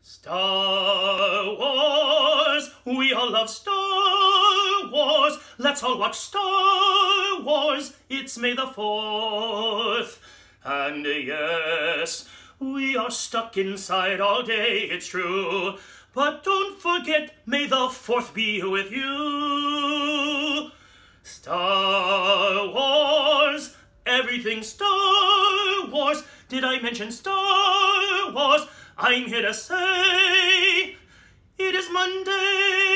Star Wars, we all love Star Wars. Let's all watch Star Wars. It's May the 4th. And yes, we are stuck inside all day, it's true. But don't forget, May the 4th be with you. Star Wars, everything Star Wars. Did I mention Star Wars? I'm here to say it is Monday.